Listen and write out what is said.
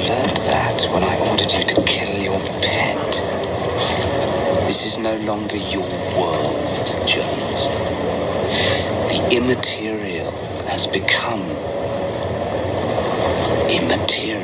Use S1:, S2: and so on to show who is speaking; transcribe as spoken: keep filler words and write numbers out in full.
S1: learned that when I ordered you to kill your pet. This is no longer your world, Jones. The immaterial has become immaterial.